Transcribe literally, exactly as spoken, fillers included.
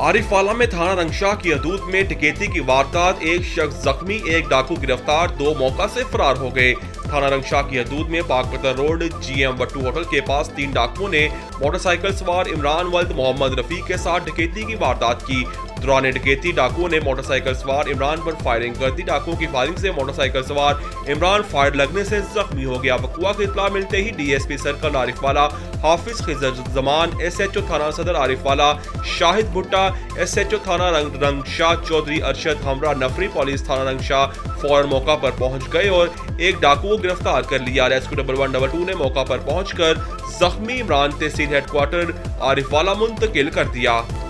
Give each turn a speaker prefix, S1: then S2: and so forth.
S1: आरिफवाला में थाना रंगशाह की हदूद में डकैती की वारदात, एक शख्स जख्मी, एक डाकू गिरफ्तार, दो मौका से फरार हो गए। थाना रंगशाह की हदूद में Pakpattan road GM Wattoo hotel के पास तीन डाकुओं ने मोटरसाइकिल सवार इमरान वल्द मोहम्मद रफीक के साथ डकैती की वारदात की। दौरान डकैती डाकुओं ने मोटरसाइकिल सवार इमरान पर फायरिंग कर दी। डाकुओं की फायरिंग से मोटरसाइकिल सवार इमरान फायर लगने से जख्मी हो गया। वकुआ की इत्तला मिलते ही DSP circle Arifwala Hafiz Khizar Zaman, SHO थाना सदर आरिफवाला शाहिद भुट्टा, एसएचओ थाना रंग रंगशाह चौधरी अरशद हमरा, नफरी पुलिस थाना रंगशाह फौरन मौका पर पहुंच गए और एक डाकू को गिरफ्तार कर लिया। Rescue double one double two ने मौका पर पहुंचकर जख्मी इमरान तहसील हेडक्वार्टर आरिफवाला मुंतकिल कर दिया।